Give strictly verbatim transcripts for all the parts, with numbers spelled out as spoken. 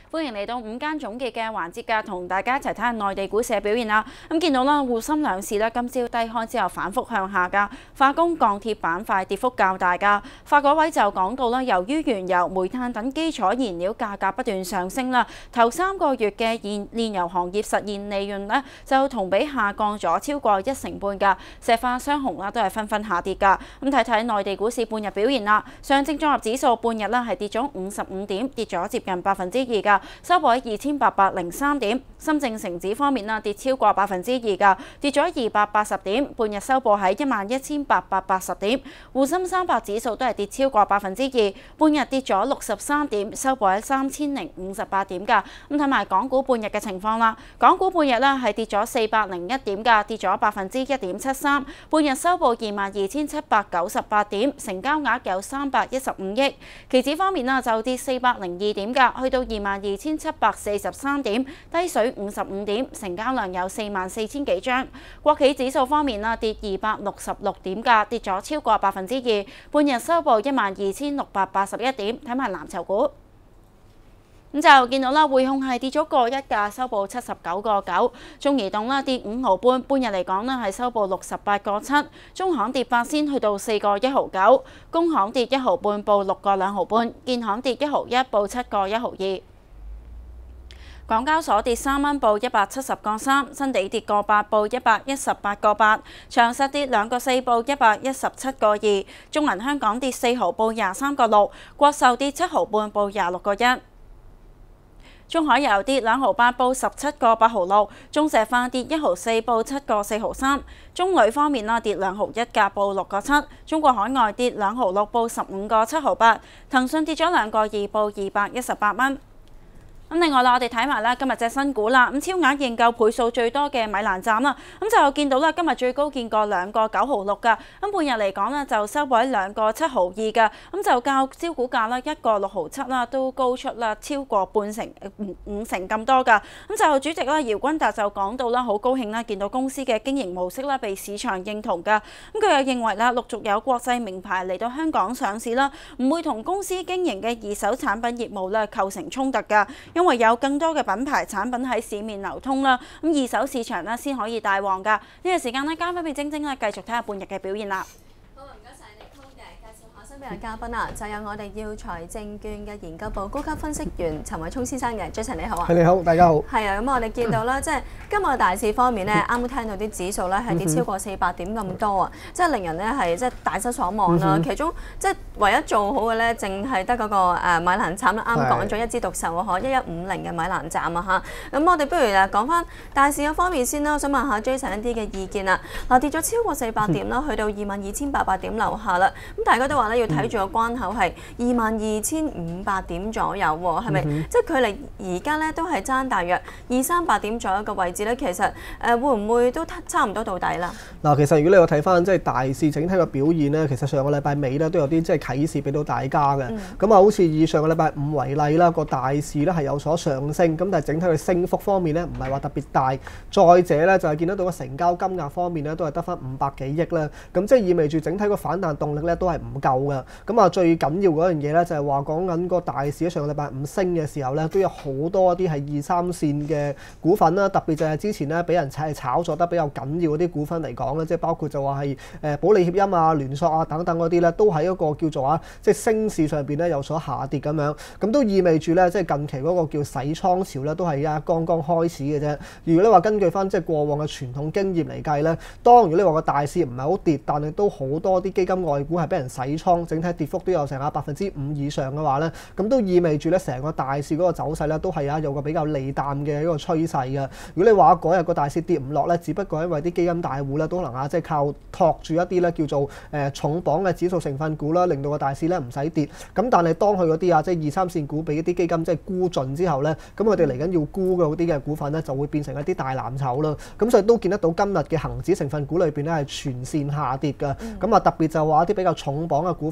歡迎嚟到午間總結嘅環節㗎，同大家一齊睇下內地股市嘅表現啦。咁見到啦，滬深兩市咧今朝低開之後反覆向下㗎，化工、鋼鐵板塊跌幅較大㗎。發改委就講到啦，由於原油、煤炭等基礎燃料價格不斷上升啦，頭三個月嘅煉煉油行業實現利潤呢就同比下降咗超過一成半㗎。石化、雙雄啦都係紛紛下跌㗎。咁睇睇內地股市半日表現啦，上證綜合指數半日啦係跌咗五十五點，跌咗接近百分之二㗎。收報喺二千八百零三點，深證成指方面啦，跌超過百分之二㗎，跌咗二百八十點，半日收報喺一萬一千八百八十點。滬深三百指數都係跌超過百分之二，半日跌咗六十三點，收報喺三千零五十八點㗎。咁睇埋港股半日嘅情況啦，港股半日咧係跌咗四百零一點㗎，跌咗百分之一點七三，半日收報二萬二千七百九十八點，成交額有三百一十五億。期指方面啦，就跌四百零二點㗎，去到二萬二千七百四十三點，低水五十五點，成交量有四萬四千幾張。國企指數方面啦，跌二百六十六點㗎，跌咗超過百分之二，半日收報一萬二千六百八十一點。睇埋藍籌股。咁就見到啦，匯控係跌咗個一價，收報七十九個九。中移動啦跌五毫半，半日嚟講呢係收報六十八個七。中行跌八仙，去到四個一毫九。工行跌一毫半，報六個兩毫半。建行跌一毫一，報七個一毫二。港交所跌三蚊，報一百七十個三。新地跌個八，報一百一十八個八。長實跌兩個四，報一百一十七個二。中銀香港跌四毫，報廿三個六。國壽跌七毫半，報廿六個一。中海油跌兩毫八，報十七個八毫六；中石化跌一毫四，報七個四毫三；中旅方面啦，跌兩毫一價，報六個七；中國海外跌兩毫六，報十五個七毫八；騰訊跌咗兩個二，報二百一十八蚊。咁另外啦，我哋睇埋啦今日隻新股啦，咁超額認購倍數最多嘅米蘭站啦，咁就見到啦，今日最高見過兩個九毫六㗎，咁半日嚟講呢，就收喺兩個七毫二㗎，咁就較招股價啦一個六毫七啦都高出啦超過半成五五成咁多㗎，咁就主席啦姚君達就講到啦，好高興啦，見到公司嘅經營模式啦被市場認同㗎，咁佢又認為啦，陸續有國際名牌嚟到香港上市啦，唔會同公司經營嘅二手產品業務咧構成衝突㗎。因為有更多嘅品牌產品喺市面流通啦，咁二手市場咧先可以大旺㗎。呢個時間咧，交翻俾晶晶啦，繼續睇下半日嘅表現啦。 好，唔該晒你，Tom嘅介紹下身邊嘅嘉賓啊，就有我哋耀才證券嘅研究部高級分析員陳偉聰先生嘅 Jason 你好啊。 係你好，大家好。 係啊，咁我哋見到啦，即係今日嘅大市方面咧，啱啱聽到啲指數咧係跌超過四百點咁多啊，即係令人咧係即係大失所望啦。其中即係唯一做好嘅咧，淨係得嗰個誒米蘭站啦，啱講咗一枝獨秀啊，可一一五零嘅米蘭站啊嚇。咁我哋不如誒講翻大市嘅方面先啦，我想問下 Jason 一啲嘅意見啦。嗱，跌咗超過四百點啦，去到二萬二千八百點樓下啦。咁大家都話咧要睇住個關口係二萬二千五百點左右喎，係咪？即係距離而家咧都係爭大約二三百點左右嘅位置咧，其實誒會唔會都差唔多到底啦？ 嗱，其實如果你有睇翻即係大市整體嘅表現咧，其實上個禮拜尾咧都有啲即係啟示俾到大家嘅。咁啊，好似以上個禮拜五為例啦，個大市咧係有所上升，咁但係整體嘅升幅方面咧唔係話特別大。再者咧就係見得到個成交金額方面咧都係得翻五百幾億啦。咁即係意味住整體個反彈動力咧都係唔夠嘅。咁啊，最緊要嗰樣嘢咧就係話講緊個大市喺上個禮拜五升嘅時候咧，都有好多啲係二三線嘅股份啦，特別就係之前咧俾人係炒作得比較緊要嗰啲股份嚟講咧，即係包括就話係誒保利協鑫啊、聯塑啊等等嗰啲咧，都喺一個叫做啊即係升市上邊咧有所下跌咁樣，咁都意味住咧即係近期嗰個叫洗倉潮咧都係啊剛剛開始嘅啫。如果你話根據翻即係過往嘅傳統經驗嚟計咧，當如果你話個大市唔係好跌，但係都好多啲基金外股係俾人洗倉，整體跌幅都有成啊百分之五以上嘅話咧，咁都意味住咧成個大市嗰個走勢咧都係啊有個比較利淡嘅一個趨勢嘅。如果你話嗰日個大市跌唔落咧，只不過因為啲基金大戶咧都可能啊即係靠托住一啲咧叫做誒重磅嘅指數成分股啦，令到個大市咧唔使跌。咁但係當佢嗰啲啊即係二三線股俾啲基金即係沽盡之後咧，咁佢哋嚟緊要沽嘅嗰啲嘅股份咧就會變成一啲大藍籌啦。咁所以都見得到今日嘅恆指成分股裏邊咧係全線下跌嘅。咁啊特別就話一啲比較重磅嘅股份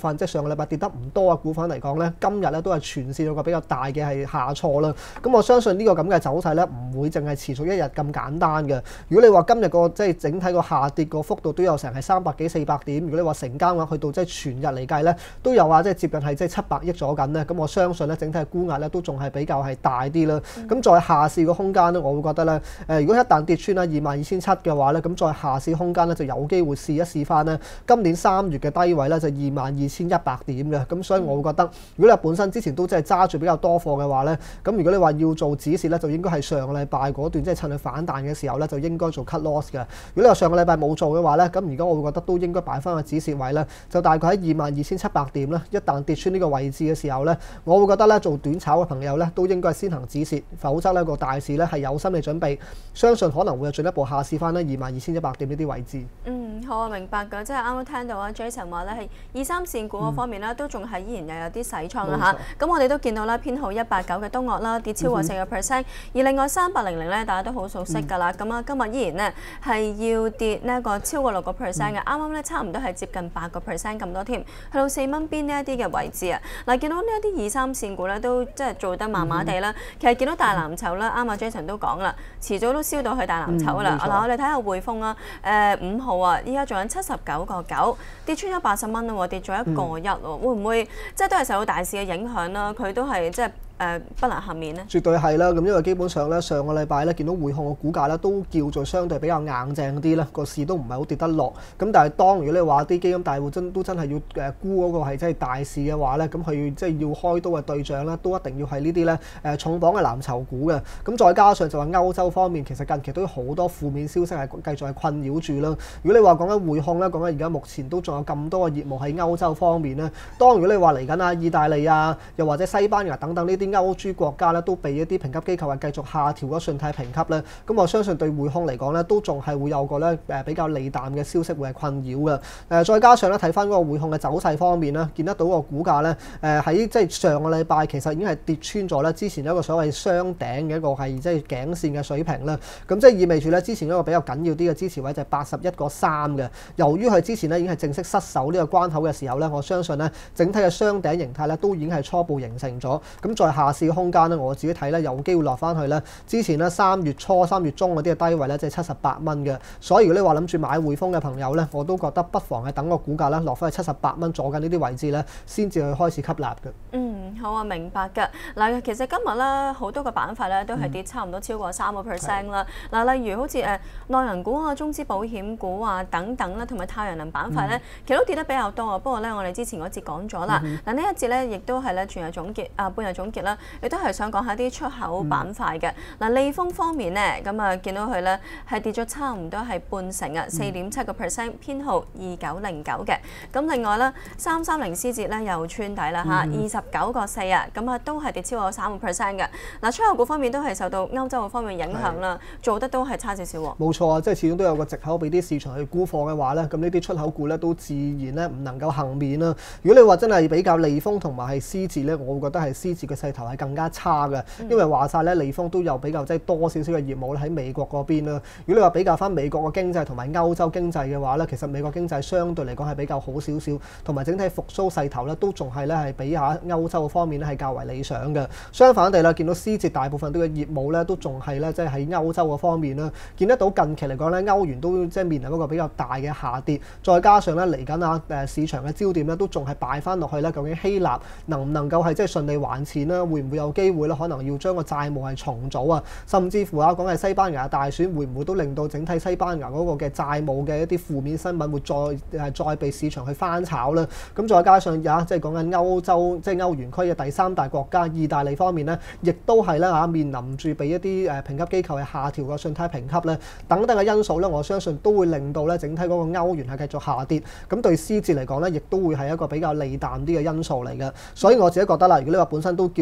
份，即係上個禮拜跌得唔多嘅股份嚟講咧，今日咧都係全線有個比較大嘅係下挫啦。咁我相信呢個咁嘅走勢咧，唔會淨係持續一日咁簡單嘅。如果你話今日個即係整體個下跌個幅度都有成係三百幾四百點，如果你話成交額去到即係全日嚟計咧，都有話即係接近係即係七百億咗緊咧。咁我相信咧，整體嘅沽壓咧都仲係比較係大啲啦。咁、嗯、再下試個空間咧，我會覺得咧，誒如果一旦跌穿啦二萬二千七嘅話咧，咁再下試空間咧就有機會試一試翻咧今年三月嘅低位咧就二萬二千一百點嘅。咁所以我會覺得，如果你本身之前都即係揸住比較多貨嘅話咧，咁如果你話要做止蝕咧，就應該係上個禮拜嗰段即係趁佢反彈嘅時候咧，就應該做 cut loss 嘅。如果你話上個禮拜冇做嘅話咧，咁而家我會覺得都應該擺翻個止蝕位咧，就大概喺二萬二千七百點啦。一旦跌穿呢個位置嘅時候咧，我會覺得咧做短炒嘅朋友咧都應該係先行止蝕，否則呢個大市咧係有心理準備，相信可能會有進一步下試翻咧二萬二千一百點呢啲位置。 嗯，好啊，明白㗎，即係啱啱聽到啊 Jason 話咧係二三線股嗰方面咧、嗯、都仲係依然又有啲洗倉啦嚇。咁我哋都見到啦，編號一八九嘅東岳啦跌超過四個 percent，而另外三八零零咧大家都好熟悉㗎啦。咁、嗯、啊今日依然呢係要跌呢一個超過六個 percent 嘅，啱啱咧差唔多係接近八個 percent 咁多添，去到四蚊邊呢一啲嘅位置啊。嗱，見到呢一啲二三線股咧都即係做得麻麻地啦。嗯、其實見到大藍籌啦，啱啊 Jason 都講啦，遲早都燒到去大藍籌啦。嗱、嗯，我哋睇下匯豐啊，誒五號啊，依家仲有七十九個九，跌穿咗八十蚊啦，跌咗一個一喎，嗯、會唔會即係都係受到大市嘅影響啦？佢都係即係。誒、呃、不能幸免咧， 絕對係啦。咁因為基本上咧，上個禮拜咧見到匯控嘅股價咧都叫做相對比較硬淨啲啦，個市都唔係好跌得落。咁但係當如果你話啲基金大戶真都真係要誒沽嗰個係即係大市嘅話咧，咁佢即係要開刀嘅對象咧，都一定要係呢啲咧誒重磅嘅藍籌股嘅。咁再加上就話歐洲方面，其實近期都有好多負面消息係繼續係困擾住啦。如果你話講緊匯控咧，講緊而家目前都仲有咁多嘅業務喺歐洲方面咧，當如果你話嚟緊啊意大利啊，又或者西班牙等等呢啲歐洲國家咧都被一啲評級機構係繼續下調咗信貸評級咧，咁我相信對匯控嚟講咧都仲係會有個咧誒比較利淡嘅消息會係困擾嘅。誒再加上咧睇翻嗰個匯控嘅走勢方面咧，見得到個股價咧誒喺即係上個禮拜其實已經係跌穿咗咧之前有一個所謂雙頂嘅一個係即係頸線嘅水平啦。咁即係意味住咧之前一個比較緊要啲嘅支持位就係八十一個三嘅。由於佢之前咧已經係正式失守呢個關口嘅時候咧，我相信咧整體嘅雙頂形態咧都已經係初步形成咗。咁再下試空間咧，我自己睇咧有機會落翻去咧。之前咧三月初、三月中嗰啲嘅低位咧，即係七十八蚊嘅。所以如果你話諗住買匯豐嘅朋友咧，我都覺得不妨係等個股價咧落翻去七十八蚊左緊呢啲位置咧，先至去開始吸納嘅。 嗯，好啊，明白㗎。嗱，其實今日咧好多個板塊咧都係跌差唔多超過三個 percent 啦。嗱、嗯，例如好似誒內銀股啊、中資保險股啊等等啦，同埋太陽能板塊咧，嗯、其實都跌得比較多啊。不過咧，我哋之前嗰節講咗啦。嗱、嗯，呢一節咧亦都係咧全日總結啊，半日總結啦，亦都係想講下啲出口板塊嘅。嗱、嗯，利豐方面咧，咁啊見到佢咧係跌咗差唔多係半成啊，四點七個 percent， 編號二九零九嘅。咁另外咧，三三零思捷咧又穿底啦嚇，二十九個四啊，咁啊都係跌超過三個 percent 嘅。嗱，出口股方面都係受到歐洲嗰方面影響啦，做得都係差少少喎。冇錯啊，即係始終都有個藉口俾啲市場去沽貨嘅話咧，咁呢啲出口股咧都自然咧唔能夠幸免啦。如果你話真係比較利豐同埋係思捷咧，我會覺得係思捷嘅勢頭係更加差嘅，因為話晒咧利豐都有比較即係多少少嘅業務咧喺美國嗰邊啦。如果你話比較翻美國嘅經濟同埋歐洲經濟嘅話咧，其實美國經濟相對嚟講係比較好少少，同埋整體復甦勢頭咧都仲係咧係比下歐洲方面咧係較為理想嘅。相反地啦，見到思捷大部分都嘅業務咧都仲係咧即係喺歐洲嗰方面啦，見得到近期嚟講咧歐元都即係面臨一個比較大嘅下跌，再加上咧嚟緊啊誒市場嘅焦點咧都仲係擺翻落去咧，究竟希臘能唔能夠係即係順利還錢啦？會唔會有機會咧？可能要將個債務係重組啊，甚至乎啊講係西班牙大選，會唔會都令到整體西班牙嗰個嘅債務嘅一啲負面新聞會再誒再被市場去翻炒咧？咁再加上有即係講緊歐洲即係歐元區嘅第三大國家意大利方面咧，亦都係咧嚇面臨住被一啲誒評級機構係下調個信貸評級咧，等等嘅因素咧，我相信都會令到咧整體嗰個歐元係繼續下跌。咁對思捷嚟講咧，亦都會係一個比較利淡啲嘅因素嚟嘅。所以我自己覺得啦，如果你話本身都叫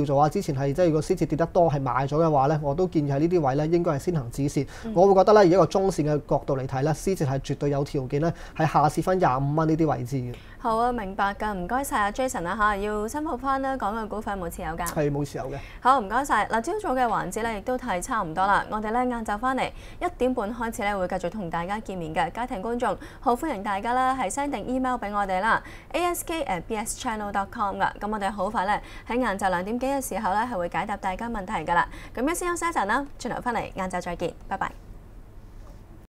叫做啊，之前係即係個先至跌得多係買咗嘅話咧，我都建議喺呢啲位咧應該係先行止蝕。嗯、我會覺得咧，以一個中線嘅角度嚟睇咧，先至係絕對有條件咧係下試翻廿五蚊呢啲位置嘅。 好啊，明白㗎，唔該晒阿 Jason 啊嚇，要申報翻啦，講嘅股份冇持有㗎。 係冇持有嘅。 好，唔該晒。嗱，朝早嘅環節咧，亦都係差唔多啦。我哋咧晏晝翻嚟一點半開始咧，會繼續同大家見面嘅家庭觀眾，好歡迎大家啦，係 send 定 email 俾我哋啦 ，A S K at B S channel dot com 㗎。咁我哋好快咧喺晏晝兩點幾嘅時候咧，係會解答大家問題㗎啦。咁一先休息一陣啦，轉頭翻嚟晏晝再見，拜拜。